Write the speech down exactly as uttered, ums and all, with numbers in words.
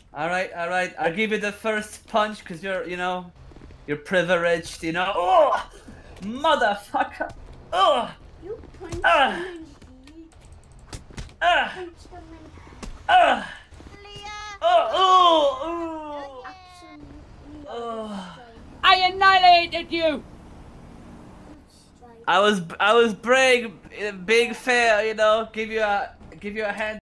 All right, all right. I'll give you the first punch because you're, you know, you're privileged, you know. Oh, motherfucker. Oh. You punched Ah. him in the Ah. punched him in Ah. Leah! Oh. Oh. absolutely Oh. I annihilated you! I was, I was brave, big fair, you know. Give you a, give you a hand.